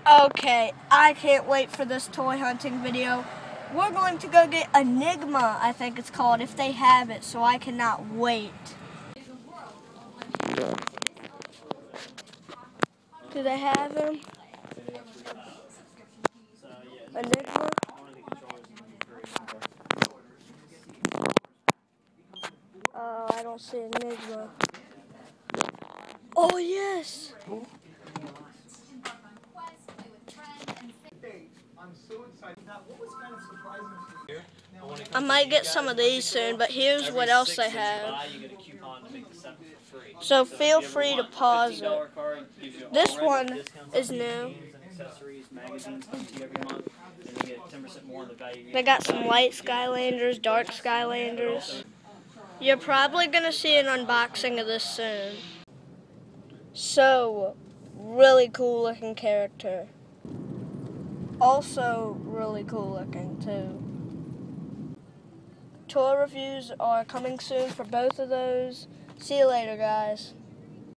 Okay, I can't wait for this toy hunting video. We're going to go get Enigma, I think it's called, if they have it, so I cannot wait. Do they have him? Enigma? I don't see Enigma. Oh, yes! I might get some of these soon, but here's what else they have. So feel free to pause it. This one is new. They got some light Skylanders, dark Skylanders. You're probably going to see an unboxing of this soon. So, really cool looking character. Also really cool looking too. Toy reviews are coming soon for both of those. See you later, guys.